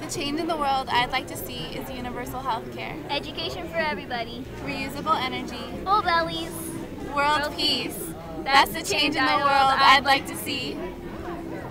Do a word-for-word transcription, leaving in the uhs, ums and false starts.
The change in the world I'd like to see is universal health care, Education for everybody. reusable energy, Full bellies. world World peace. peace. That's the change in the world I'd like to see.